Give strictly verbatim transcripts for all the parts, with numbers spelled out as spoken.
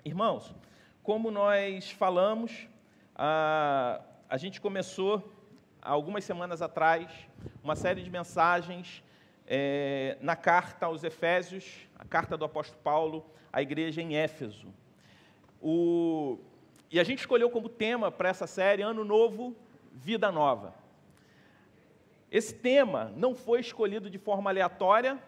Irmãos, como nós falamos, a, a gente começou, há algumas semanas atrás, uma série de mensagens é, na carta aos Efésios, a carta do apóstolo Paulo à igreja em Éfeso. O, e a gente escolheu como tema para essa série, Ano Novo, Vida Nova. Esse tema não foi escolhido de forma aleatória,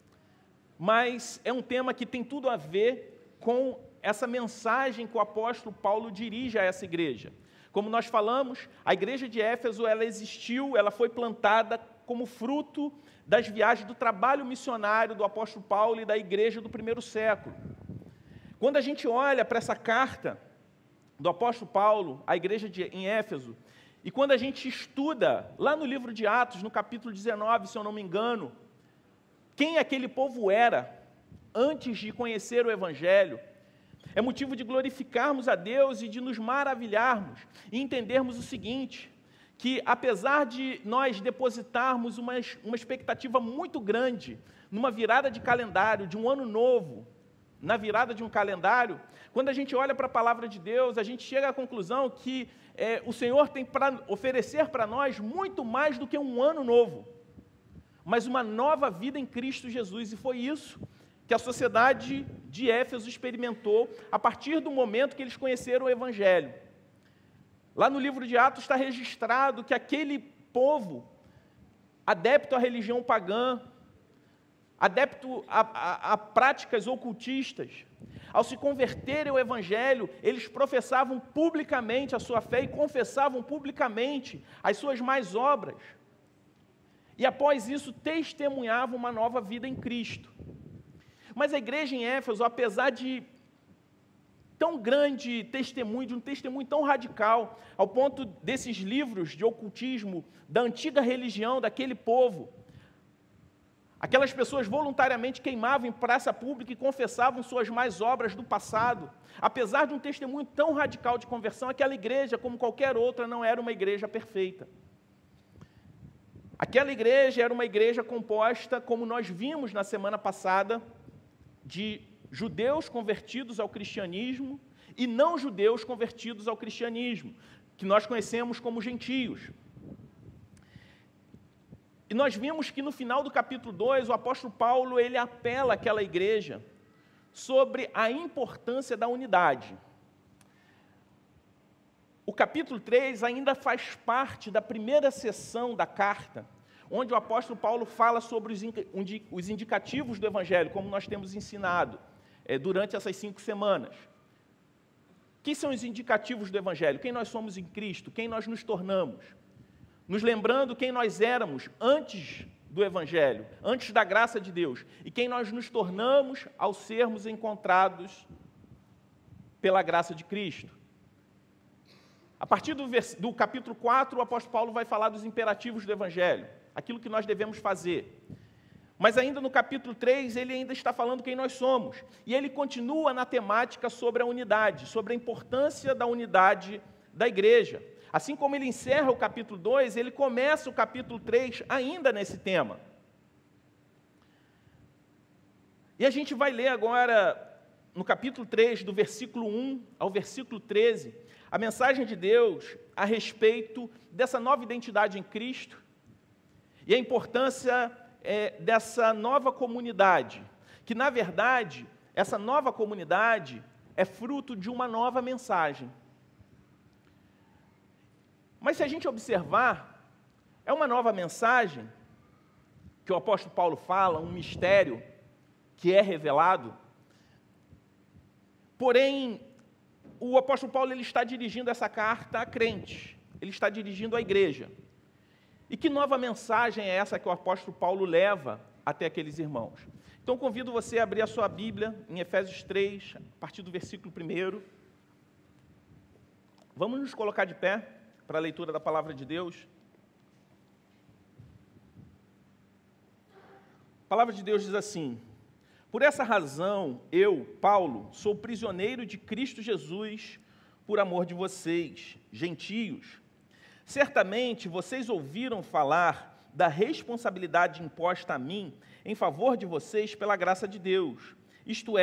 mas é um tema que tem tudo a ver com essa mensagem que o apóstolo Paulo dirige a essa igreja. Como nós falamos, a igreja de Éfeso, ela existiu, ela foi plantada como fruto das viagens do trabalho missionário do apóstolo Paulo e da igreja do primeiro século. Quando a gente olha para essa carta do apóstolo Paulo à igreja de, em Éfeso, e quando a gente estuda lá no livro de Atos, no capítulo dezenove, se eu não me engano, quem aquele povo era antes de conhecer o Evangelho, é motivo de glorificarmos a Deus e de nos maravilharmos e entendermos o seguinte, que apesar de nós depositarmos uma, uma expectativa muito grande numa virada de calendário, de um ano novo, na virada de um calendário, quando a gente olha para a palavra de Deus, a gente chega à conclusão que é, o Senhor tem para oferecer para nós muito mais do que um ano novo, mas uma nova vida em Cristo Jesus, e foi isso que a sociedade de Éfeso experimentou a partir do momento que eles conheceram o Evangelho. Lá no livro de Atos está registrado que aquele povo, adepto à religião pagã, adepto a, a, a práticas ocultistas, ao se converterem ao Evangelho, eles professavam publicamente a sua fé e confessavam publicamente as suas más obras. E após isso, testemunhavam uma nova vida em Cristo. Mas a igreja em Éfeso, apesar de tão grande testemunho, de um testemunho tão radical, ao ponto desses livros de ocultismo, da antiga religião daquele povo, aquelas pessoas voluntariamente queimavam em praça pública e confessavam suas más obras do passado. Apesar de um testemunho tão radical de conversão, aquela igreja, como qualquer outra, não era uma igreja perfeita. Aquela igreja era uma igreja composta, como nós vimos na semana passada, de judeus convertidos ao cristianismo e não judeus convertidos ao cristianismo, que nós conhecemos como gentios. E nós vimos que no final do capítulo dois, o apóstolo Paulo, ele apela àquela igreja sobre a importância da unidade. O capítulo três ainda faz parte da primeira seção da carta, onde o apóstolo Paulo fala sobre os indicativos do Evangelho, como nós temos ensinado é, durante essas cinco semanas. Quem são os indicativos do Evangelho? Quem nós somos em Cristo? Quem nós nos tornamos? Nos lembrando quem nós éramos antes do Evangelho, antes da graça de Deus, e quem nós nos tornamos ao sermos encontrados pela graça de Cristo. A partir do, vers... do capítulo quatro, o apóstolo Paulo vai falar dos imperativos do Evangelho, aquilo que nós devemos fazer. Mas ainda no capítulo três, ele ainda está falando quem nós somos. E ele continua na temática sobre a unidade, sobre a importância da unidade da igreja. Assim como ele encerra o capítulo dois, ele começa o capítulo três ainda nesse tema. E a gente vai ler agora, no capítulo três, do versículo um ao versículo treze, a mensagem de Deus a respeito dessa nova identidade em Cristo e a importância é, dessa nova comunidade, que, na verdade, essa nova comunidade é fruto de uma nova mensagem. Mas se a gente observar, é uma nova mensagem que o apóstolo Paulo fala, um mistério que é revelado, porém, o apóstolo Paulo ele está dirigindo essa carta a crentes, ele está dirigindo a igreja. E que nova mensagem é essa que o apóstolo Paulo leva até aqueles irmãos? Então, convido você a abrir a sua Bíblia em Efésios três, a partir do versículo um. Vamos nos colocar de pé para a leitura da palavra de Deus. A palavra de Deus diz assim: por essa razão, eu, Paulo, sou prisioneiro de Cristo Jesus por amor de vocês, gentios. Certamente vocês ouviram falar da responsabilidade imposta a mim em favor de vocês pela graça de Deus, isto é,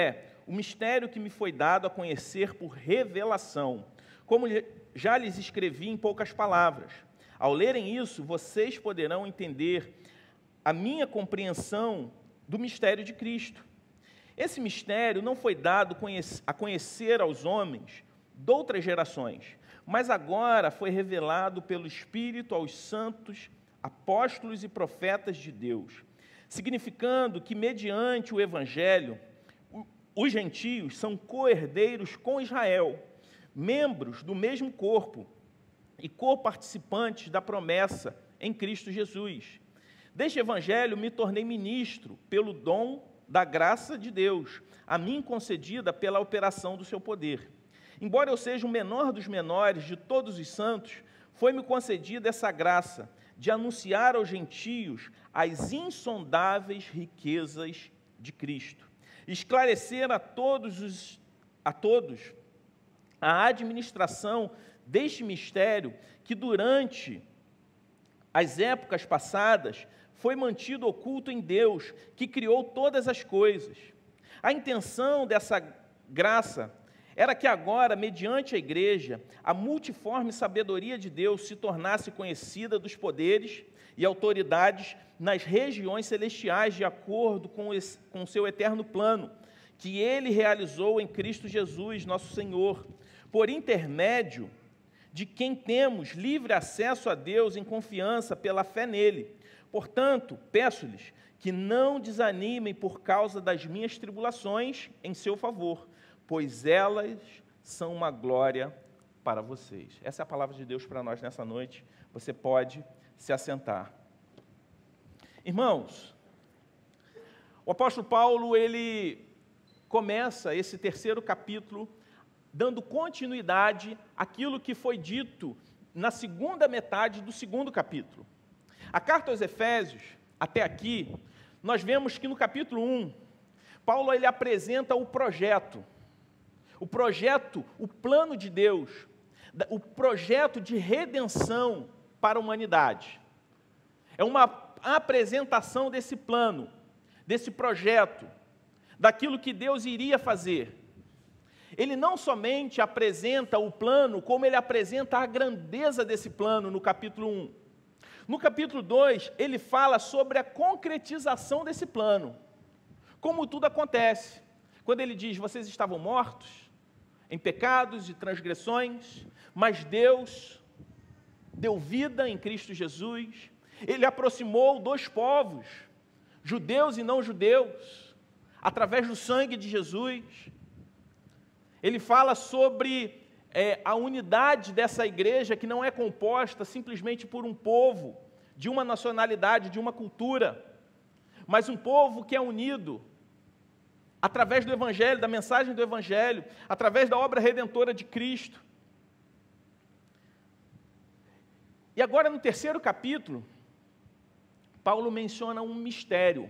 o mistério que me foi dado a conhecer por revelação, como já lhes escrevi em poucas palavras. Ao lerem isso, vocês poderão entender a minha compreensão do mistério de Cristo. Esse mistério não foi dado a conhecer aos homens de outras gerações, mas agora foi revelado pelo Espírito aos santos, apóstolos e profetas de Deus, significando que, mediante o Evangelho, os gentios são co-herdeiros com Israel, membros do mesmo corpo e co-participantes da promessa em Cristo Jesus. Deste Evangelho me tornei ministro pelo dom da graça de Deus, a mim concedida pela operação do seu poder. Embora eu seja o menor dos menores de todos os santos, foi-me concedida essa graça de anunciar aos gentios as insondáveis riquezas de Cristo, esclarecer a todos, os, a todos a administração deste mistério que durante as épocas passadas foi mantido oculto em Deus, que criou todas as coisas. A intenção dessa graça era que agora, mediante a igreja, a multiforme sabedoria de Deus se tornasse conhecida dos poderes e autoridades nas regiões celestiais, de acordo com o seu eterno plano, que Ele realizou em Cristo Jesus, nosso Senhor, por intermédio de quem temos livre acesso a Deus em confiança pela fé nele. Portanto, peço-lhes que não desanimem por causa das minhas tribulações em seu favor, pois elas são uma glória para vocês. Essa é a palavra de Deus para nós nessa noite. Você pode se assentar. Irmãos, o apóstolo Paulo, ele começa esse terceiro capítulo dando continuidade àquilo que foi dito na segunda metade do segundo capítulo. A carta aos Efésios, até aqui, nós vemos que no capítulo um, Paulo ele apresenta o projeto, o projeto, o plano de Deus, o projeto de redenção para a humanidade. É uma apresentação desse plano, desse projeto, daquilo que Deus iria fazer. Ele não somente apresenta o plano, como ele apresenta a grandeza desse plano no capítulo um. No capítulo dois, ele fala sobre a concretização desse plano, como tudo acontece. Quando ele diz, vocês estavam mortos em pecados e transgressões, mas Deus deu vida em Cristo Jesus, Ele aproximou dois povos, judeus e não judeus, através do sangue de Jesus. Ele fala sobre é, a unidade dessa igreja, que não é composta simplesmente por um povo, de uma nacionalidade, de uma cultura, mas um povo que é unido através do Evangelho, da mensagem do Evangelho, através da obra redentora de Cristo. E agora, no terceiro capítulo, Paulo menciona um mistério.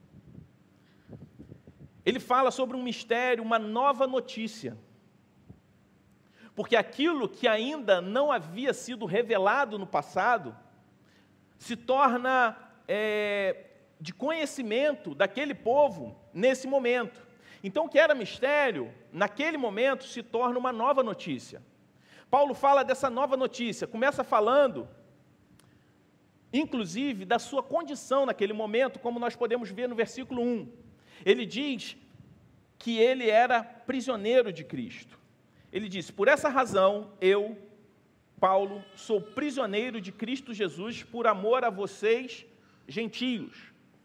Ele fala sobre um mistério, uma nova notícia. Porque aquilo que ainda não havia sido revelado no passado, se torna é, de conhecimento daquele povo nesse momento. Então, o que era mistério, naquele momento, se torna uma nova notícia. Paulo fala dessa nova notícia, começa falando, inclusive, da sua condição naquele momento, como nós podemos ver no versículo um. Ele diz que ele era prisioneiro de Cristo. Ele diz, por essa razão, eu, Paulo, sou prisioneiro de Cristo Jesus por amor a vocês, gentios.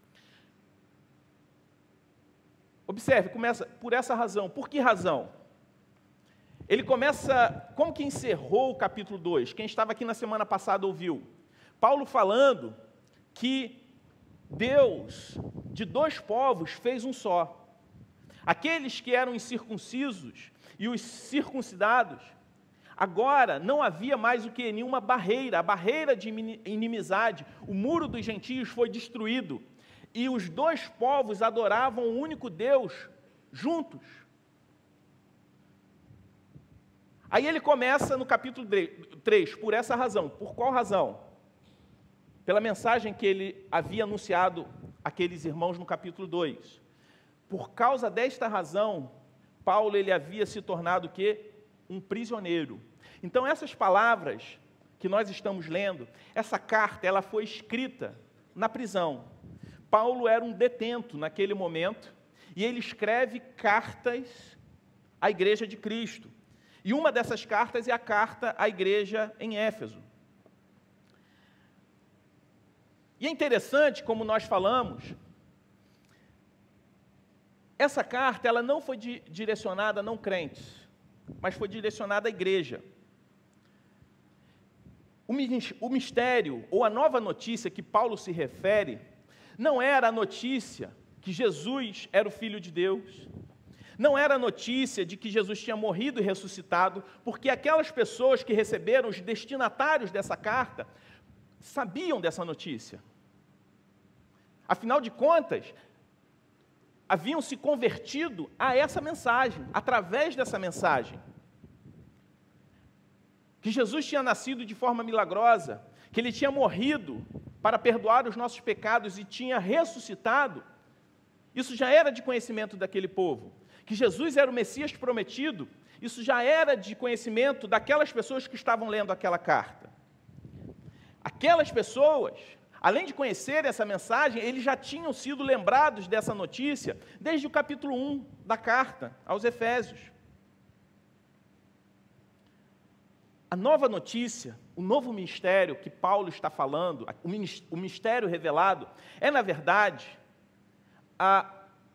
Observe, começa por essa razão. Por que razão? Ele começa, como que encerrou o capítulo dois? Quem estava aqui na semana passada ouviu. Paulo falando que Deus, de dois povos, fez um só. Aqueles que eram incircuncisos e os circuncidados, agora não havia mais o que? Nenhuma barreira, a barreira de inimizade, o muro dos gentios foi destruído, e os dois povos adoravam o único Deus juntos. Aí ele começa no capítulo três, por essa razão. Por qual razão? Pela mensagem que ele havia anunciado àqueles irmãos no capítulo dois. Por causa desta razão, Paulo ele havia se tornado o quê? Um prisioneiro. Então essas palavras que nós estamos lendo, essa carta, ela foi escrita na prisão. Paulo era um detento naquele momento, e ele escreve cartas à igreja de Cristo. E uma dessas cartas é a carta à igreja em Éfeso. E é interessante, como nós falamos, essa carta ela não foi di- direcionada a não crentes, mas foi direcionada à igreja. O, mis- o mistério, ou a nova notícia que Paulo se refere, não era a notícia que Jesus era o Filho de Deus, não era a notícia de que Jesus tinha morrido e ressuscitado, porque aquelas pessoas que receberam, os destinatários dessa carta, sabiam dessa notícia. Afinal de contas, haviam se convertido a essa mensagem, através dessa mensagem. Que Jesus tinha nascido de forma milagrosa, que Ele tinha morrido para perdoar os nossos pecados e tinha ressuscitado, isso já era de conhecimento daquele povo. Que Jesus era o Messias prometido, isso já era de conhecimento daquelas pessoas que estavam lendo aquela carta. Aquelas pessoas, além de conhecer essa mensagem, eles já tinham sido lembrados dessa notícia desde o capítulo um da carta aos Efésios. A nova notícia, o novo mistério que Paulo está falando, o mistério revelado, é, na verdade, a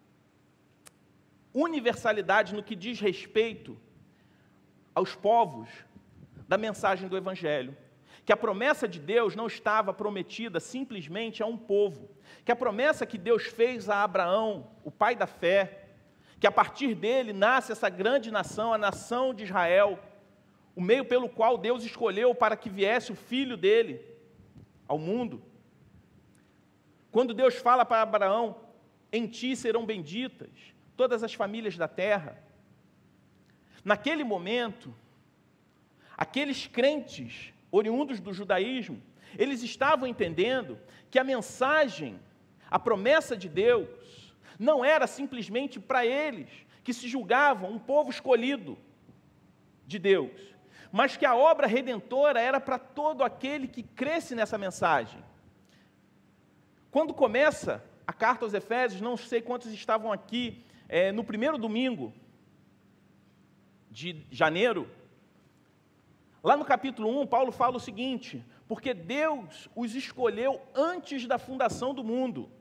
universalidade no que diz respeito aos povos da mensagem do Evangelho. Que a promessa de Deus não estava prometida simplesmente a um povo, que a promessa que Deus fez a Abraão, o pai da fé, que a partir dele nasce essa grande nação, a nação de Israel, o meio pelo qual Deus escolheu para que viesse o filho dele ao mundo. Quando Deus fala para Abraão, em ti serão benditas todas as famílias da terra, naquele momento, aqueles crentes oriundos do judaísmo, eles estavam entendendo que a mensagem, a promessa de Deus, não era simplesmente para eles, que se julgavam um povo escolhido de Deus, mas que a obra redentora era para todo aquele que cresce nessa mensagem. Quando começa a carta aos Efésios, não sei quantos estavam aqui, é, no primeiro domingo de janeiro, lá no capítulo um, Paulo fala o seguinte: porque Deus os escolheu antes da fundação do mundo.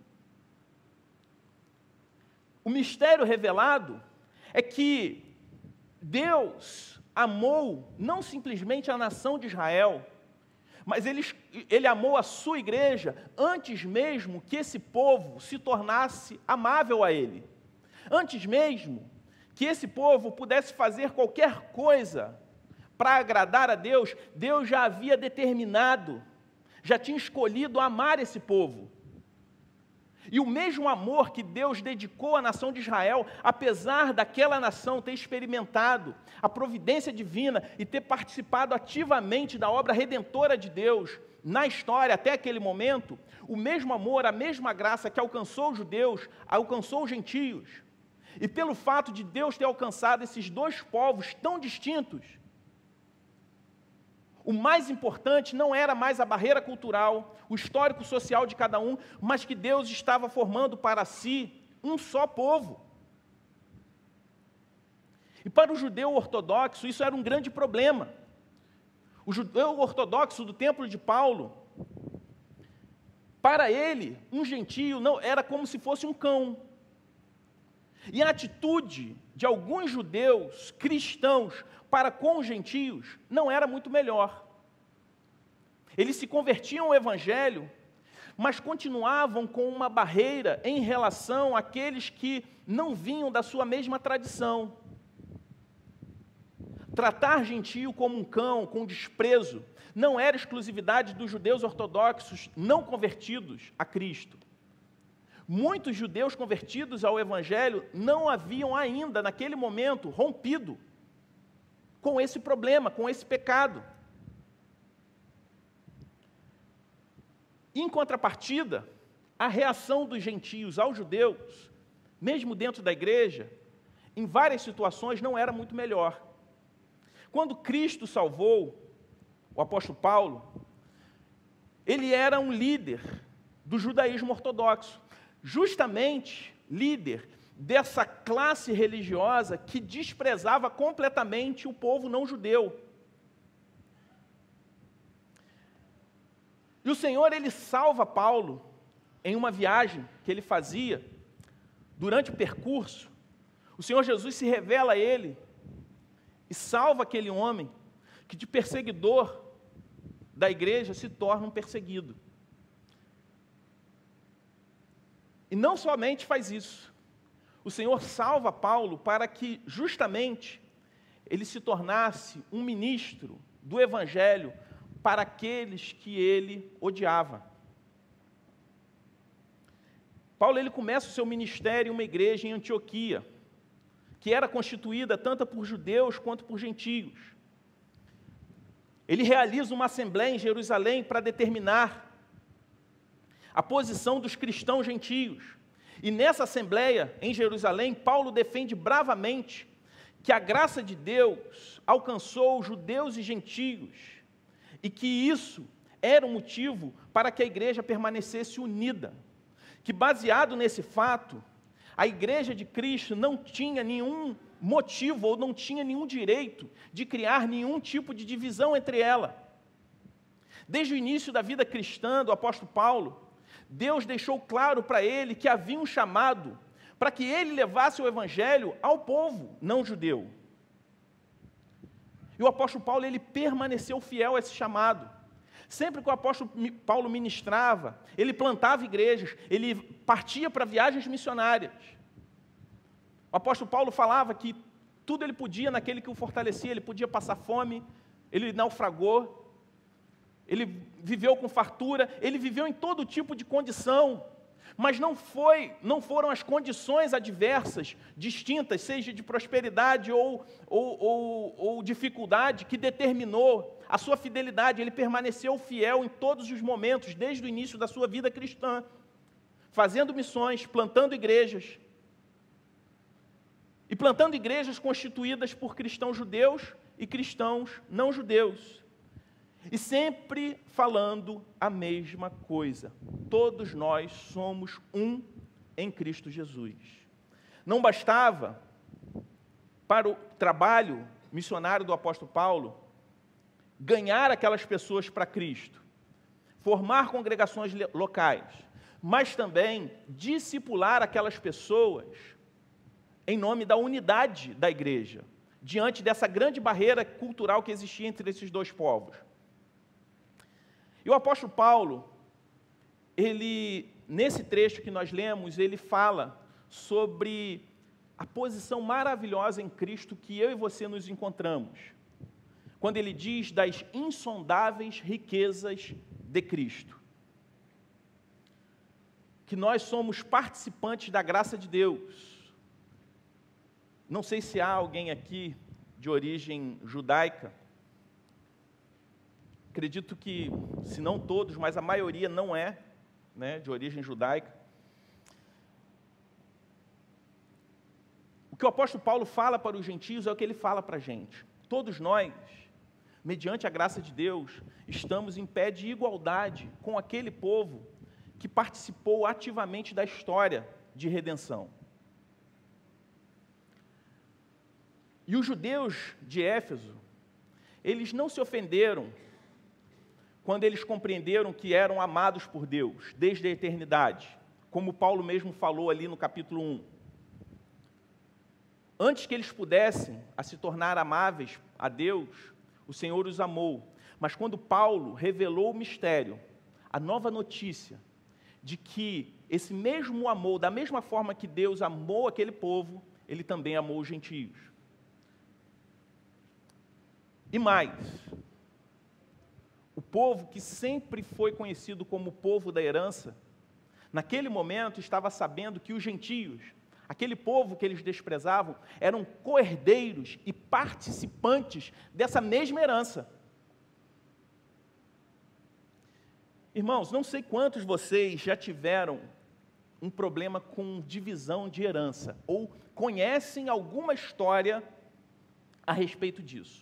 O mistério revelado é que Deus amou não simplesmente a nação de Israel, mas ele, ele amou a sua igreja antes mesmo que esse povo se tornasse amável a Ele. Antes mesmo que esse povo pudesse fazer qualquer coisa para agradar a Deus, Deus já havia determinado, já tinha escolhido amar esse povo. E o mesmo amor que Deus dedicou à nação de Israel, apesar daquela nação ter experimentado a providência divina e ter participado ativamente da obra redentora de Deus na história até aquele momento, o mesmo amor, a mesma graça que alcançou os judeus, alcançou os gentios. E pelo fato de Deus ter alcançado esses dois povos tão distintos, o mais importante não era mais a barreira cultural, o histórico social de cada um, mas que Deus estava formando para si um só povo. E para o judeu ortodoxo, isso era um grande problema. O judeu ortodoxo do templo de Paulo, para ele, um gentio não era como se fosse um cão. E a atitude de alguns judeus cristãos para com os gentios não era muito melhor. Eles se convertiam ao Evangelho, mas continuavam com uma barreira em relação àqueles que não vinham da sua mesma tradição. Tratar gentio como um cão, com desprezo, não era exclusividade dos judeus ortodoxos não convertidos a Cristo. Muitos judeus convertidos ao Evangelho não haviam ainda, naquele momento, rompido com esse problema, com esse pecado. Em contrapartida, a reação dos gentios aos judeus, mesmo dentro da igreja, em várias situações, não era muito melhor. Quando Cristo salvou o apóstolo Paulo, ele era um líder do judaísmo ortodoxo, justamente líder dessa classe religiosa que desprezava completamente o povo não judeu. E o Senhor, ele salva Paulo em uma viagem que ele fazia. Durante o percurso, o Senhor Jesus se revela a ele e salva aquele homem que de perseguidor da igreja se torna um perseguido. E não somente faz isso, o Senhor salva Paulo para que justamente ele se tornasse um ministro do Evangelho para aqueles que ele odiava. Paulo, ele começa o seu ministério em uma igreja em Antioquia, que era constituída tanto por judeus quanto por gentios. Ele realiza uma assembleia em Jerusalém para determinar a posição dos cristãos gentios. E nessa assembleia em Jerusalém, Paulo defende bravamente que a graça de Deus alcançou judeus e gentios e que isso era um motivo para que a igreja permanecesse unida. Que baseado nesse fato, a igreja de Cristo não tinha nenhum motivo ou não tinha nenhum direito de criar nenhum tipo de divisão entre ela. Desde o início da vida cristã do apóstolo Paulo, Deus deixou claro para ele que havia um chamado para que ele levasse o evangelho ao povo não judeu. E o apóstolo Paulo, ele permaneceu fiel a esse chamado. Sempre que o apóstolo Paulo ministrava, ele plantava igrejas, ele partia para viagens missionárias. O apóstolo Paulo falava que tudo ele podia naquele que o fortalecia, ele podia passar fome, ele naufragou, ele viveu com fartura, ele viveu em todo tipo de condição, mas não, foi, não foram as condições adversas, distintas, seja de prosperidade ou, ou, ou, ou dificuldade, que determinou a sua fidelidade. Ele permaneceu fiel em todos os momentos, desde o início da sua vida cristã, fazendo missões, plantando igrejas, e plantando igrejas constituídas por cristãos judeus e cristãos não judeus. E sempre falando a mesma coisa. Todos nós somos um em Cristo Jesus. Não bastava para o trabalho missionário do apóstolo Paulo ganhar aquelas pessoas para Cristo, formar congregações locais, mas também discipular aquelas pessoas em nome da unidade da igreja, diante dessa grande barreira cultural que existia entre esses dois povos. E o apóstolo Paulo, ele, nesse trecho que nós lemos, ele fala sobre a posição maravilhosa em Cristo que eu e você nos encontramos, quando ele diz das insondáveis riquezas de Cristo, que nós somos participantes da graça de Deus. Não sei se há alguém aqui de origem judaica. Acredito que, se não todos, mas a maioria não é, né, de origem judaica. O que o apóstolo Paulo fala para os gentios é o que ele fala para a gente. Todos nós, mediante a graça de Deus, estamos em pé de igualdade com aquele povo que participou ativamente da história de redenção. E os judeus de Éfeso, eles não se ofenderam quando eles compreenderam que eram amados por Deus, desde a eternidade, como Paulo mesmo falou ali no capítulo um. Antes que eles pudessem a se tornar amáveis a Deus, o Senhor os amou. Mas quando Paulo revelou o mistério, a nova notícia de que esse mesmo amor, da mesma forma que Deus amou aquele povo, ele também amou os gentios. E mais, o povo que sempre foi conhecido como o povo da herança, naquele momento estava sabendo que os gentios, aquele povo que eles desprezavam, eram co-herdeiros e participantes dessa mesma herança. Irmãos, não sei quantos vocês já tiveram um problema com divisão de herança, ou conhecem alguma história a respeito disso.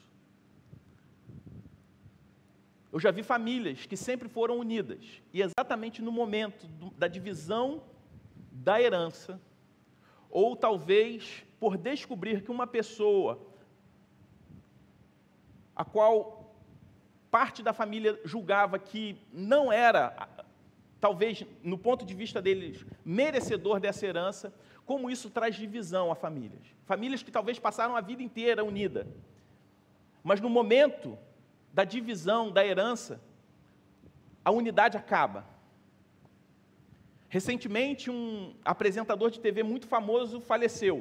Eu já vi famílias que sempre foram unidas, e exatamente no momento do, da divisão da herança, ou talvez por descobrir que uma pessoa, a qual parte da família julgava que não era, talvez, no ponto de vista deles, merecedor dessa herança, como isso traz divisão a famílias. Famílias que talvez passaram a vida inteira unida, mas no momento da divisão da herança, a unidade acaba. Recentemente, um apresentador de T V muito famoso faleceu.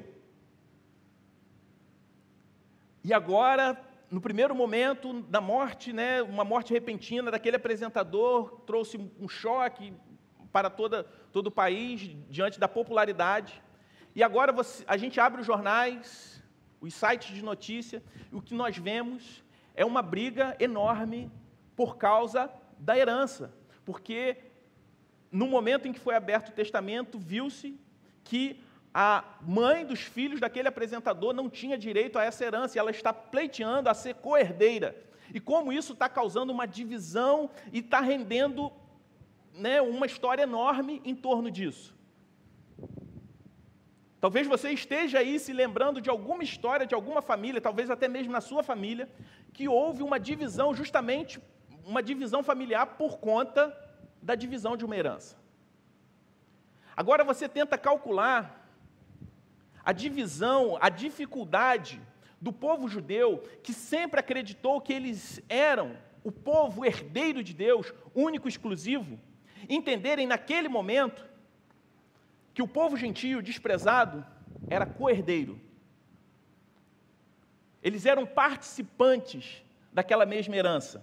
E agora, no primeiro momento da morte, né, uma morte repentina daquele apresentador, trouxe um choque para toda, todo o país, diante da popularidade. E agora você, a gente abre os jornais, os sites de notícia, e o que nós vemos é uma briga enorme por causa da herança. Porque, no momento em que foi aberto o testamento, viu-se que a mãe dos filhos daquele apresentador não tinha direito a essa herança, e ela está pleiteando a ser co-herdeira. E como isso está causando uma divisão e está rendendo, né, uma história enorme em torno disso. Talvez você esteja aí se lembrando de alguma história, de alguma família, talvez até mesmo na sua família, que houve uma divisão, justamente uma divisão familiar por conta da divisão de uma herança. Agora você tenta calcular a divisão, a dificuldade do povo judeu, que sempre acreditou que eles eram o povo herdeiro de Deus, único e exclusivo, entenderem naquele momento que o povo gentio desprezado era co-herdeiro. Eles eram participantes daquela mesma herança.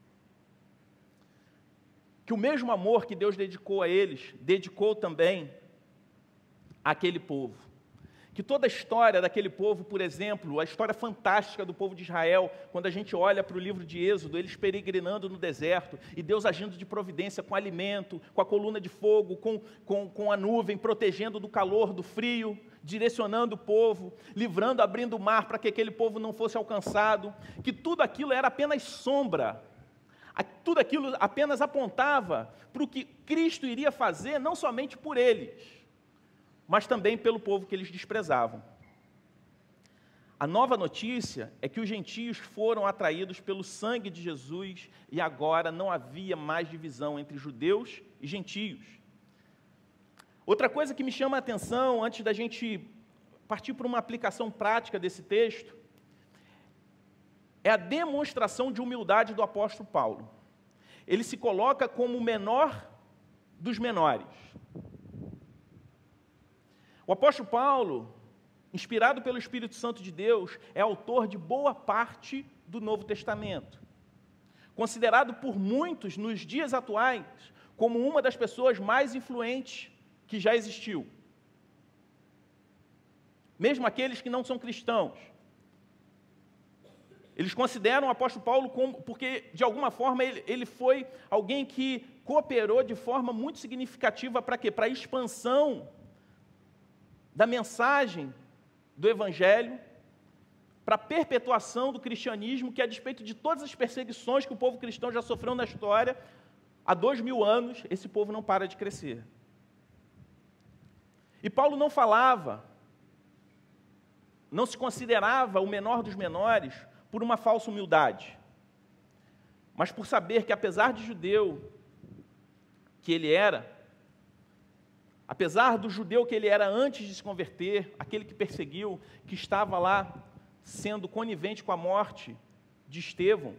Que o mesmo amor que Deus dedicou a eles, dedicou também àquele povo. Que toda a história daquele povo, por exemplo, a história fantástica do povo de Israel, quando a gente olha para o livro de Êxodo, eles peregrinando no deserto, e Deus agindo de providência com alimento, com a coluna de fogo, com, com, com a nuvem, protegendo do calor, do frio, direcionando o povo, livrando, abrindo o mar para que aquele povo não fosse alcançado, que tudo aquilo era apenas sombra, tudo aquilo apenas apontava para o que Cristo iria fazer, não somente por eles, mas também pelo povo que eles desprezavam. A nova notícia é que os gentios foram atraídos pelo sangue de Jesus e agora não havia mais divisão entre judeus e gentios. Outra coisa que me chama a atenção, antes da gente partir para uma aplicação prática desse texto, é a demonstração de humildade do apóstolo Paulo. Ele se coloca como o menor dos menores. O apóstolo Paulo, inspirado pelo Espírito Santo de Deus, é autor de boa parte do Novo Testamento. Considerado por muitos, nos dias atuais, como uma das pessoas mais influentes que já existiu. Mesmo aqueles que não são cristãos. Eles consideram o apóstolo Paulo como, porque, de alguma forma, ele, ele foi alguém que cooperou de forma muito significativa para quê? Para a expansão da mensagem do Evangelho, para a perpetuação do cristianismo, que a despeito de todas as perseguições que o povo cristão já sofreu na história, há dois mil anos, esse povo não para de crescer. E Paulo não falava, não se considerava o menor dos menores por uma falsa humildade, mas por saber que, apesar de judeu que ele era, apesar do judeu que ele era antes de se converter, aquele que perseguiu, que estava lá sendo conivente com a morte de Estevão,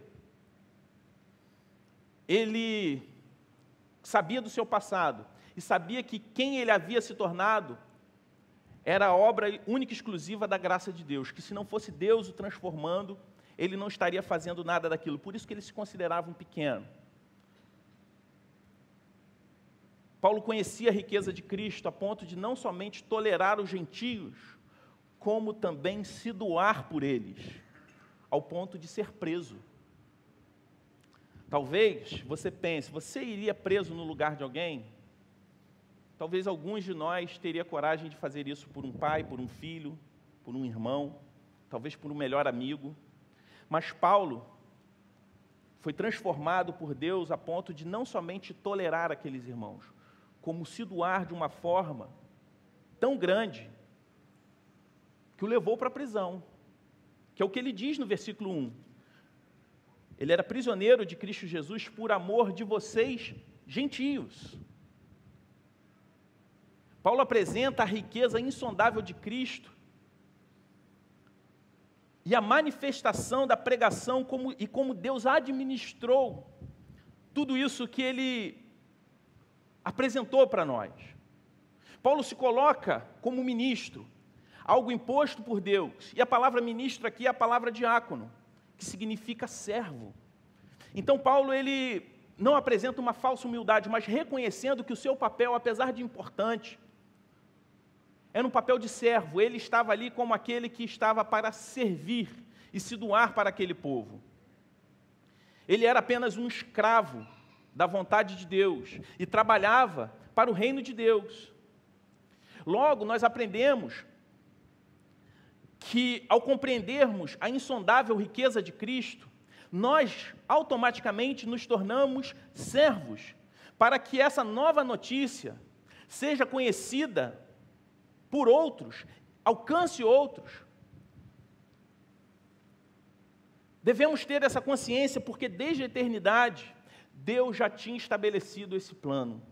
ele sabia do seu passado e sabia que quem ele havia se tornado era a obra única e exclusiva da graça de Deus, que se não fosse Deus o transformando, ele não estaria fazendo nada daquilo. Por isso que ele se considerava um pequeno. Paulo conhecia a riqueza de Cristo a ponto de não somente tolerar os gentios, como também se doar por eles, ao ponto de ser preso. Talvez você pense, você iria preso no lugar de alguém? talvez alguns de nós teria coragem de fazer isso por um pai, por um filho, por um irmão, talvez por um melhor amigo. Mas Paulo foi transformado por Deus a ponto de não somente tolerar aqueles irmãos, como se doar de uma forma tão grande que o levou para a prisão, que é o que ele diz no versículo um. Ele era prisioneiro de Cristo Jesus por amor de vocês, gentios. Paulo apresenta a riqueza insondável de Cristo e a manifestação da pregação como, e como Deus administrou tudo isso que ele apresentou para nós. Paulo se coloca como ministro, algo imposto por Deus, e a palavra ministro aqui é a palavra diácono, que significa servo. Então Paulo, ele não apresenta uma falsa humildade, mas reconhecendo que o seu papel, apesar de importante, era um papel de servo. Ele estava ali como aquele que estava para servir e se doar para aquele povo. Ele era apenas um escravo da vontade de Deus e trabalhava para o reino de Deus. Logo, nós aprendemos que, ao compreendermos a insondável riqueza de Cristo, nós automaticamente nos tornamos servos, para que essa nova notícia seja conhecida por outros, alcance outros. Devemos ter essa consciência, porque desde a eternidade, Deus já tinha estabelecido esse plano.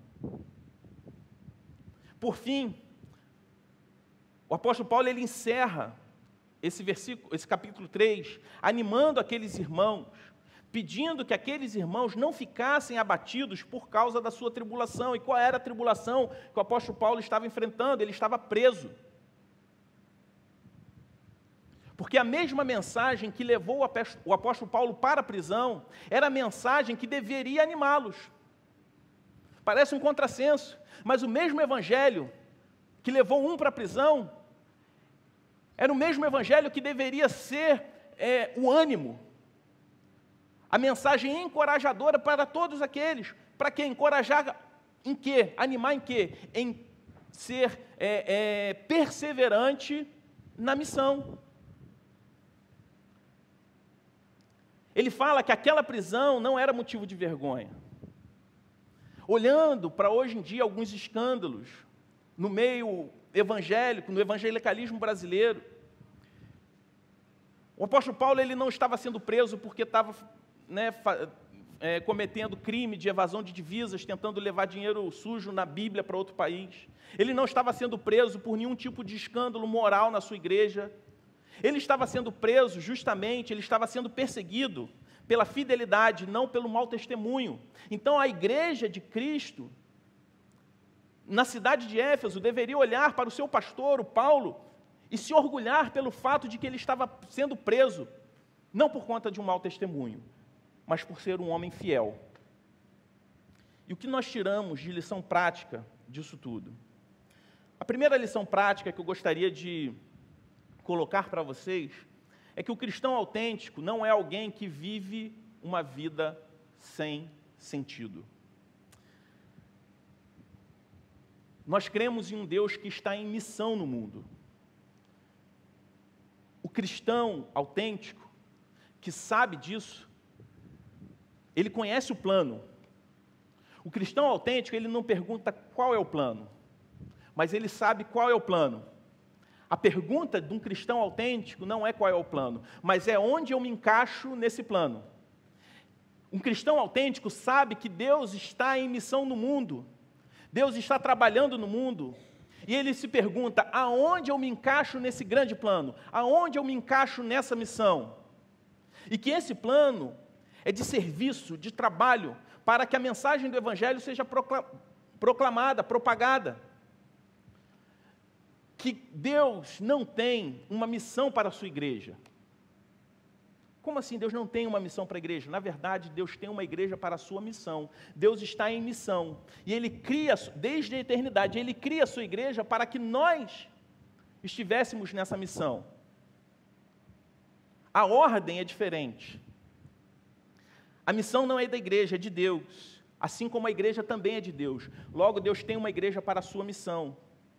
Por fim, o apóstolo Paulo, ele encerra esse versículo, esse capítulo três, animando aqueles irmãos, pedindo que aqueles irmãos não ficassem abatidos por causa da sua tribulação. E qual era a tribulação que o apóstolo Paulo estava enfrentando? Ele estava preso. Porque a mesma mensagem que levou o apóstolo Paulo para a prisão era a mensagem que deveria animá-los. Parece um contrassenso, mas o mesmo evangelho que levou um para a prisão era o mesmo evangelho que deveria ser é, o ânimo, a mensagem encorajadora para todos aqueles. Para quê? Encorajar em quê? Animar em quê? Em ser é, é, perseverante na missão. Ele fala que aquela prisão não era motivo de vergonha. Olhando para hoje em dia alguns escândalos no meio evangélico, no evangelicalismo brasileiro, o apóstolo Paulo, ele não estava sendo preso porque estava né, é, cometendo crime de evasão de divisas, tentando levar dinheiro sujo na Bíblia para outro país. Ele não estava sendo preso por nenhum tipo de escândalo moral na sua igreja. Ele estava sendo preso justamente, ele estava sendo perseguido pela fidelidade, não pelo mau testemunho. Então a igreja de Cristo, na cidade de Éfeso, deveria olhar para o seu pastor, o Paulo, e se orgulhar pelo fato de que ele estava sendo preso, não por conta de um mau testemunho, mas por ser um homem fiel. E o que nós tiramos de lição prática disso tudo? A primeira lição prática que eu gostaria de colocar para vocês é que o cristão autêntico não é alguém que vive uma vida sem sentido. Nós cremos em um Deus que está em missão no mundo. O cristão autêntico, que sabe disso, ele conhece o plano. O cristão autêntico, ele não pergunta qual é o plano, mas ele sabe qual é o plano. A pergunta de um cristão autêntico não é qual é o plano, mas é onde eu me encaixo nesse plano. Um cristão autêntico sabe que Deus está em missão no mundo, Deus está trabalhando no mundo, e ele se pergunta, aonde eu me encaixo nesse grande plano? Aonde eu me encaixo nessa missão? E que esse plano é de serviço, de trabalho, para que a mensagem do Evangelho seja proclamada, propagada. Que Deus não tem uma missão para a sua igreja. Como assim Deus não tem uma missão para a igreja? Na verdade, Deus tem uma igreja para a sua missão. Deus está em missão. E Ele cria, desde a eternidade, Ele cria a sua igreja para que nós estivéssemos nessa missão. A ordem é diferente. A missão não é da igreja, é de Deus. assim como a igreja também é de Deus. Logo, Deus tem uma igreja para a sua missão.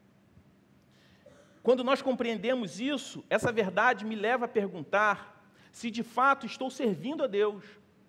Quando nós compreendemos isso, essa verdade me leva a perguntar se de fato estou servindo a Deus.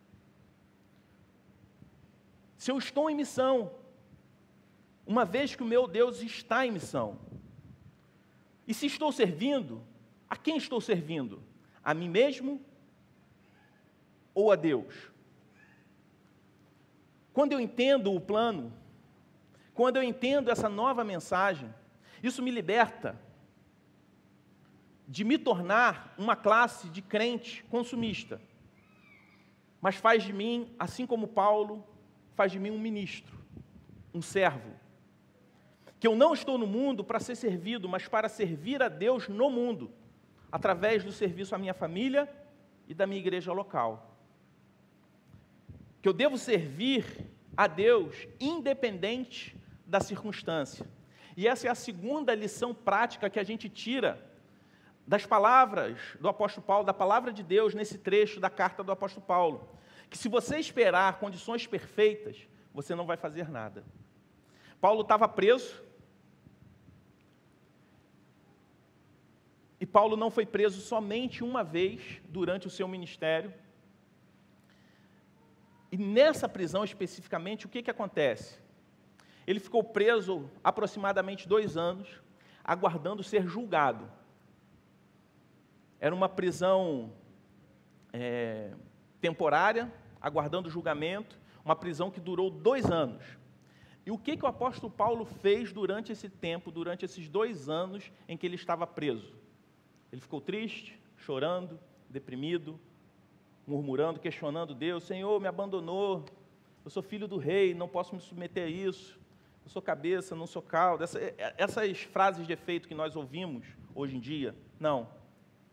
Se eu estou em missão, uma vez que o meu Deus está em missão. E se estou servindo, a quem estou servindo? A mim mesmo ou a Deus? Quando eu entendo o plano, quando eu entendo essa nova mensagem, isso me liberta de me tornar uma classe de crente consumista, mas faz de mim, assim como Paulo, faz de mim um ministro, um servo, que eu não estou no mundo para ser servido, mas para servir a Deus no mundo, através do serviço à minha família e da minha igreja local. Que eu devo servir a Deus independente da circunstância. E essa é a segunda lição prática que a gente tira das palavras do apóstolo Paulo, da palavra de Deus nesse trecho da carta do apóstolo Paulo, que se você esperar condições perfeitas, você não vai fazer nada. Paulo estava preso, e Paulo não foi preso somente uma vez durante o seu ministério. E nessa prisão especificamente, o que, que acontece? Ele ficou preso aproximadamente dois anos, aguardando ser julgado. Era uma prisão é, temporária, aguardando julgamento, uma prisão que durou dois anos. E o que, que o apóstolo Paulo fez durante esse tempo, durante esses dois anos em que ele estava preso? Ele ficou triste, chorando, deprimido, murmurando, questionando Deus: Senhor, me abandonou, eu sou filho do rei, não posso me submeter a isso, eu sou cabeça, não sou cauda. Essa, essas frases de efeito que nós ouvimos hoje em dia, não.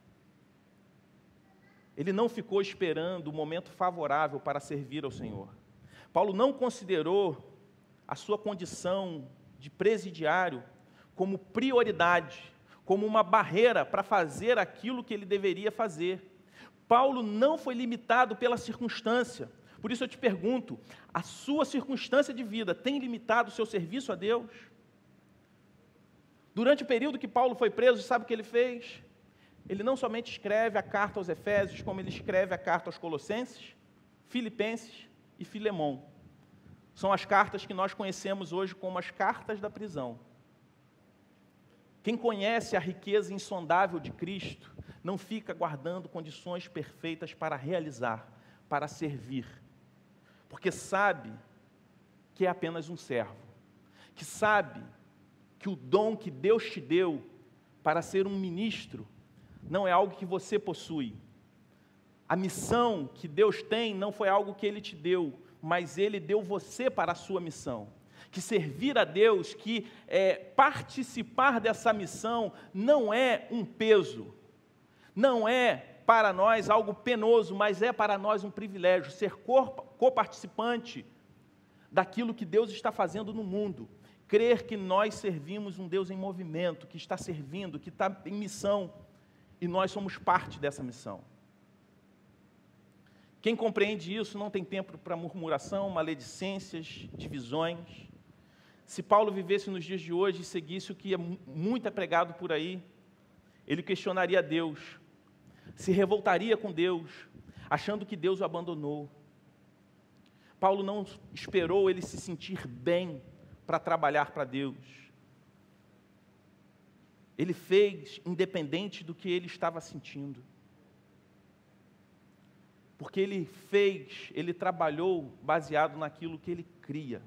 Ele não ficou esperando o momento favorável para servir ao Senhor. Paulo não considerou a sua condição de presidiário como prioridade, como uma barreira para fazer aquilo que ele deveria fazer. Paulo não foi limitado pela circunstância. Por isso eu te pergunto, a sua circunstância de vida tem limitado o seu serviço a Deus? Durante o período que Paulo foi preso, sabe o que ele fez? Ele não somente escreve a carta aos Efésios, como ele escreve a carta aos Colossenses, Filipenses e Filemon. São as cartas que nós conhecemos hoje como as cartas da prisão. Quem conhece a riqueza insondável de Cristo, não fica guardando condições perfeitas para realizar, para servir, porque sabe que é apenas um servo, que sabe que o dom que Deus te deu para ser um ministro não é algo que você possui. A missão que Deus tem não foi algo que Ele te deu, mas Ele deu você para a sua missão. Que servir a Deus, que é, participar dessa missão não é um peso, não é para nós algo penoso, mas é para nós um privilégio, ser coparticipante daquilo que Deus está fazendo no mundo, crer que nós servimos um Deus em movimento, que está servindo, que está em missão, e nós somos parte dessa missão. Quem compreende isso não tem tempo para murmuração, maledicências, divisões. Se Paulo vivesse nos dias de hoje e seguisse o que é muito é pregado por aí, ele questionaria Deus, se revoltaria com Deus, achando que Deus o abandonou. Paulo não esperou ele se sentir bem para trabalhar para Deus. Ele fez independente do que ele estava sentindo. Porque ele fez, ele trabalhou baseado naquilo que ele cria.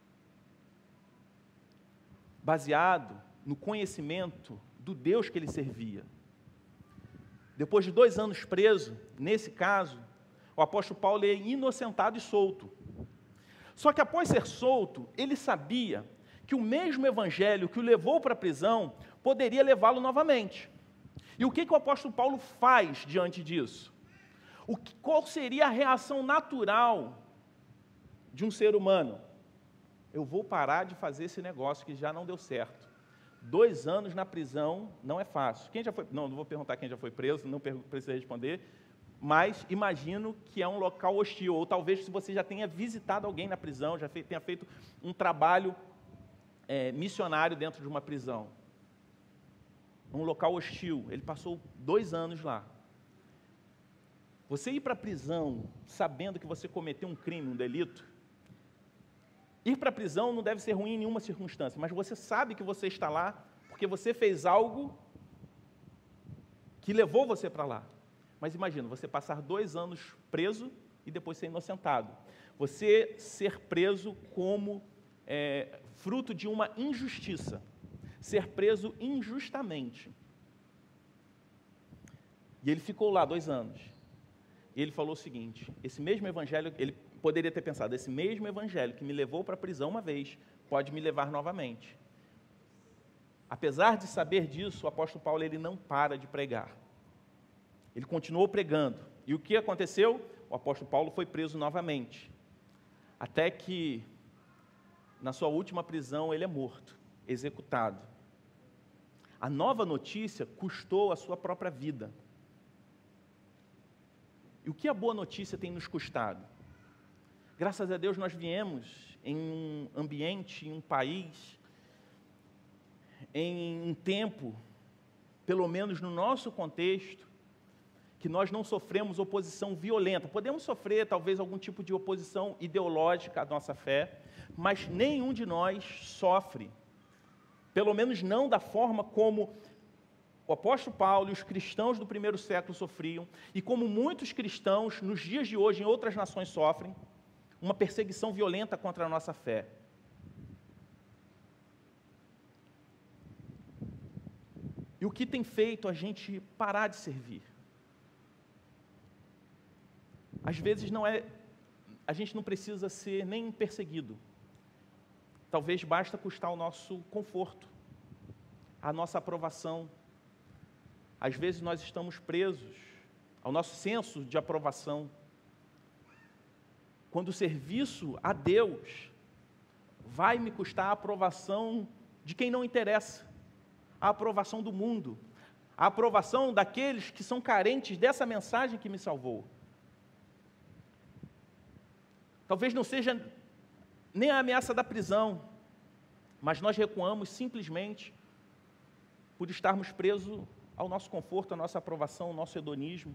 Baseado no conhecimento do Deus que ele servia. Depois de dois anos preso, nesse caso, o apóstolo Paulo é inocentado e solto. Só que após ser solto, ele sabia que o mesmo evangelho que o levou para a prisão poderia levá-lo novamente. E o que, que o apóstolo Paulo faz diante disso? O que, qual seria a reação natural de um ser humano? Eu vou parar de fazer esse negócio que já não deu certo. Dois anos na prisão não é fácil. Quem já foi? Não, não vou perguntar quem já foi preso, não precisa responder. mas imagino que é um local hostil, ou talvez se você já tenha visitado alguém na prisão, já tenha feito um trabalho é, missionário dentro de uma prisão. Um local hostil, ele passou dois anos lá. Você ir para a prisão sabendo que você cometeu um crime, um delito, ir para a prisão não deve ser ruim em nenhuma circunstância, mas você sabe que você está lá porque você fez algo que levou você para lá. Mas imagina, você passar dois anos preso e depois ser inocentado. Você ser preso como é, fruto de uma injustiça. Ser preso injustamente. E ele ficou lá dois anos. E ele falou o seguinte, esse mesmo evangelho, ele poderia ter pensado, esse mesmo evangelho que me levou para a prisão uma vez, pode me levar novamente. Apesar de saber disso, o apóstolo Paulo ele não para de pregar. Ele continuou pregando. E o que aconteceu? O apóstolo Paulo foi preso novamente. Até que, na sua última prisão, ele é morto, executado. A nova notícia custou a sua própria vida. E o que a boa notícia tem nos custado? Graças a Deus nós viemos em um ambiente, em um país, em um tempo, pelo menos no nosso contexto, que nós não sofremos oposição violenta. Podemos sofrer, talvez, algum tipo de oposição ideológica à nossa fé, mas nenhum de nós sofre, pelo menos não da forma como o apóstolo Paulo e os cristãos do primeiro século sofriam, e como muitos cristãos, nos dias de hoje, em outras nações sofrem, uma perseguição violenta contra a nossa fé. E o que tem feito a gente parar de servir? Às vezes não é, a gente não precisa ser nem perseguido. Talvez basta custar o nosso conforto, a nossa aprovação. Às vezes nós estamos presos ao nosso senso de aprovação. Quando o serviço a Deus vai me custar a aprovação de quem não interessa, a aprovação do mundo, a aprovação daqueles que são carentes dessa mensagem que me salvou. Talvez não seja nem a ameaça da prisão, mas nós recuamos simplesmente por estarmos presos ao nosso conforto, à nossa aprovação, ao nosso hedonismo.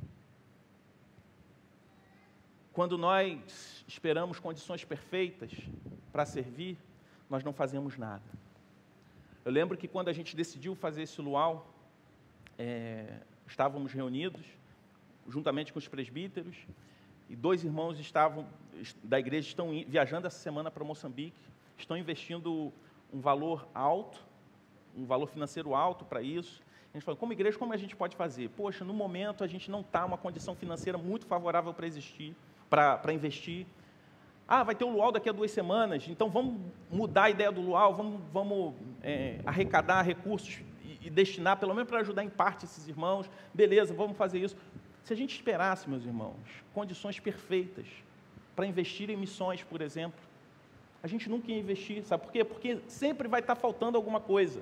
Quando nós esperamos condições perfeitas para servir, nós não fazemos nada. Eu lembro que quando a gente decidiu fazer esse luau, é, estávamos reunidos, juntamente com os presbíteros, e dois irmãos estavam, da igreja estão viajando essa semana para Moçambique, estão investindo um valor alto, um valor financeiro alto para isso. A gente falou, como igreja, como a gente pode fazer? Poxa, no momento a gente não está em uma condição financeira muito favorável para existir, para, para investir. Ah, vai ter o luau daqui a duas semanas, então vamos mudar a ideia do luau, vamos, vamos é, arrecadar recursos e, e destinar, pelo menos para ajudar em parte esses irmãos. Beleza, vamos fazer isso. Se a gente esperasse, meus irmãos, condições perfeitas para investir em missões, por exemplo, a gente nunca ia investir. Sabe por quê? Porque sempre vai estar faltando alguma coisa.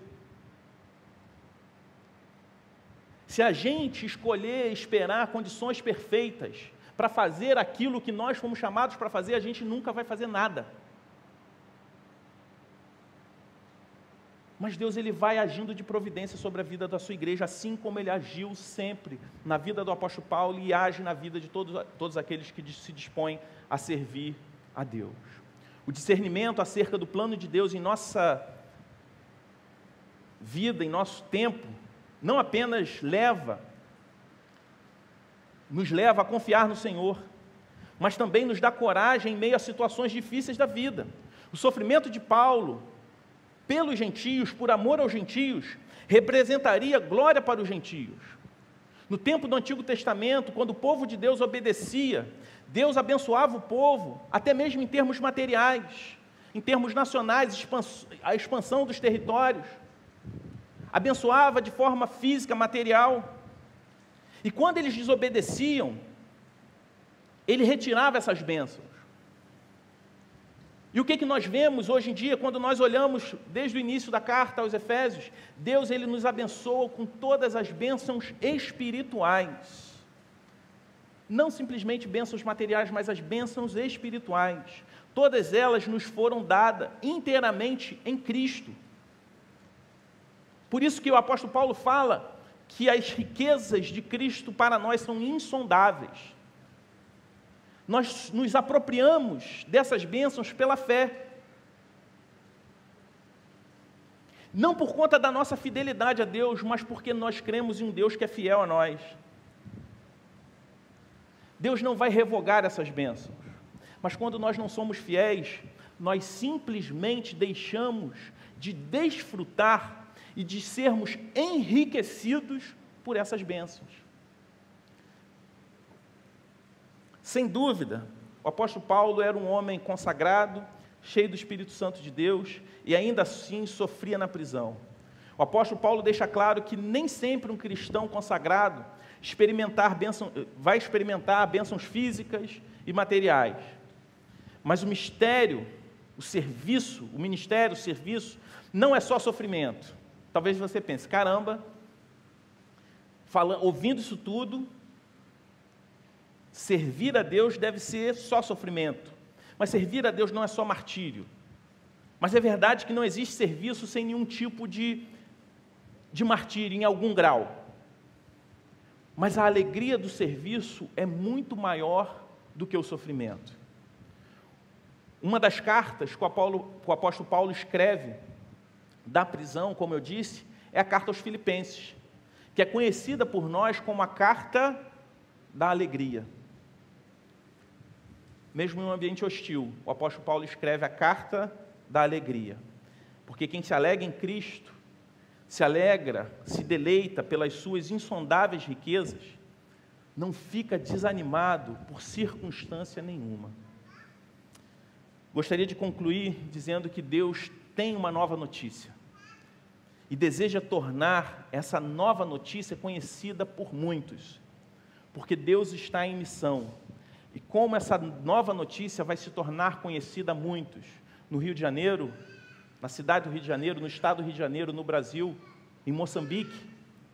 Se a gente escolher esperar condições perfeitas para fazer aquilo que nós fomos chamados para fazer, a gente nunca vai fazer nada. Mas Deus ele vai agindo de providência sobre a vida da sua igreja, assim como Ele agiu sempre na vida do apóstolo Paulo e age na vida de todos, todos aqueles que se dispõem a servir a Deus. O discernimento acerca do plano de Deus em nossa vida, em nosso tempo, não apenas leva, nos leva a confiar no Senhor, mas também nos dá coragem em meio a situações difíceis da vida. O sofrimento de Paulo pelos gentios, por amor aos gentios, representaria glória para os gentios. No tempo do Antigo Testamento, quando o povo de Deus obedecia, Deus abençoava o povo, até mesmo em termos materiais, em termos nacionais, a expansão dos territórios, abençoava de forma física, material, e quando eles desobedeciam, Ele retirava essas bênçãos. E o que, que nós vemos hoje em dia, quando nós olhamos desde o início da carta aos Efésios? Deus ele nos abençoa com todas as bênçãos espirituais. não simplesmente bênçãos materiais, mas as bênçãos espirituais. Todas elas nos foram dadas inteiramente em Cristo. Por isso que o apóstolo Paulo fala que as riquezas de Cristo para nós são insondáveis. Nós nos apropriamos dessas bênçãos pela fé. Não por conta da nossa fidelidade a Deus, mas porque nós cremos em um Deus que é fiel a nós. Deus não vai revogar essas bênçãos, mas quando nós não somos fiéis, nós simplesmente deixamos de desfrutar e de sermos enriquecidos por essas bênçãos. Sem dúvida, o apóstolo Paulo era um homem consagrado, cheio do Espírito Santo de Deus, e ainda assim sofria na prisão. O apóstolo Paulo deixa claro que nem sempre um cristão consagrado experimentar bênção, vai experimentar bênçãos físicas e materiais. Mas o mistério, o serviço, o ministério, o serviço, não é só sofrimento. Talvez você pense, caramba, falando, ouvindo isso tudo, servir a Deus deve ser só sofrimento. Mas servir a Deus não é só martírio. Mas é verdade que não existe serviço sem nenhum tipo de, de martírio, em algum grau. Mas a alegria do serviço é muito maior do que o sofrimento. Uma das cartas que o, Apolo, que o apóstolo Paulo escreve da prisão, como eu disse, é a carta aos Filipenses, que é conhecida por nós como a carta da alegria. Mesmo em um ambiente hostil, o apóstolo Paulo escreve a carta da alegria, porque quem se alegra em Cristo, se alegra, se deleita pelas suas insondáveis riquezas, não fica desanimado por circunstância nenhuma. Gostaria de concluir dizendo que Deus tem uma nova notícia e deseja tornar essa nova notícia conhecida por muitos, porque Deus está em missão. E como essa nova notícia vai se tornar conhecida a muitos, no Rio de Janeiro, na cidade do Rio de Janeiro, no estado do Rio de Janeiro, no Brasil, em Moçambique,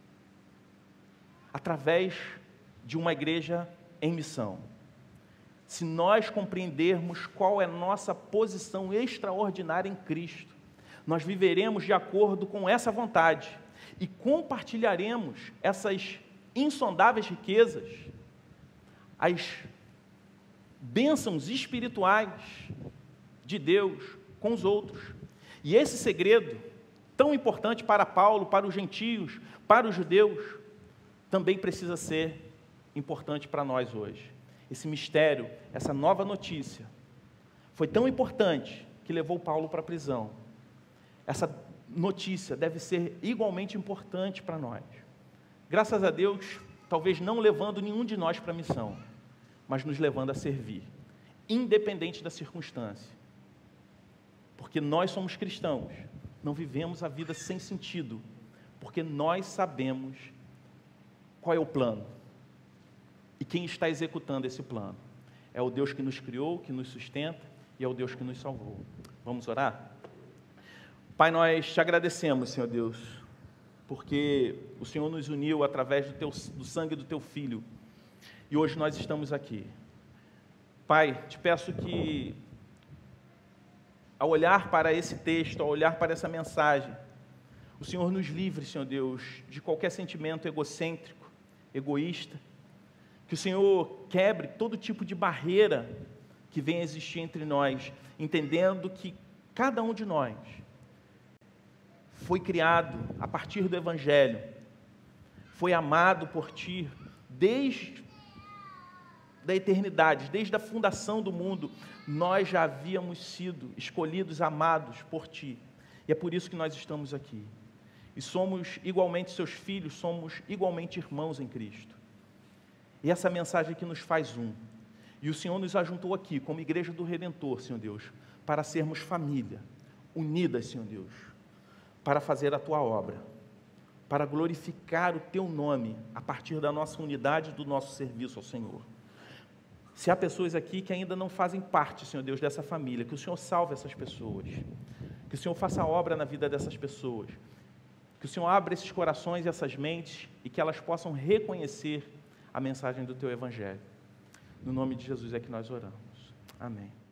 através de uma igreja em missão. Se nós compreendermos qual é a nossa posição extraordinária em Cristo, nós viveremos de acordo com essa vontade e compartilharemos essas insondáveis riquezas, as bênçãos espirituais de Deus com os outros. E esse segredo, tão importante para Paulo, para os gentios, para os judeus, também precisa ser importante para nós hoje. Esse mistério, essa nova notícia, foi tão importante que levou Paulo para a prisão. Essa notícia deve ser igualmente importante para nós. Graças a Deus, talvez não levando nenhum de nós para a missão, mas nos levando a servir, independente da circunstância. Porque nós somos cristãos, não vivemos a vida sem sentido, porque nós sabemos qual é o plano e quem está executando esse plano. É o Deus que nos criou, que nos sustenta e é o Deus que nos salvou. Vamos orar? Pai, nós te agradecemos, Senhor Deus, porque o Senhor nos uniu através do, teu, do sangue do Teu Filho, e hoje nós estamos aqui. Pai, te peço que, ao olhar para esse texto, ao olhar para essa mensagem, o Senhor nos livre, Senhor Deus, de qualquer sentimento egocêntrico, egoísta, que o Senhor quebre todo tipo de barreira que venha existir entre nós, entendendo que cada um de nós foi criado a partir do Evangelho, foi amado por Ti desde da eternidade, desde a fundação do mundo, nós já havíamos sido escolhidos, amados por Ti, e é por isso que nós estamos aqui, e somos igualmente Seus filhos, somos igualmente irmãos em Cristo, e essa mensagem que nos faz um, e o Senhor nos ajuntou aqui, como Igreja do Redentor, Senhor Deus, para sermos família, unidas, Senhor Deus, para fazer a Tua obra, para glorificar o Teu nome, a partir da nossa unidade e do nosso serviço ao Senhor. Se há pessoas aqui que ainda não fazem parte, Senhor Deus, dessa família, que o Senhor salve essas pessoas, que o Senhor faça obra na vida dessas pessoas, que o Senhor abra esses corações e essas mentes e que elas possam reconhecer a mensagem do Teu Evangelho. No nome de Jesus é que nós oramos. Amém.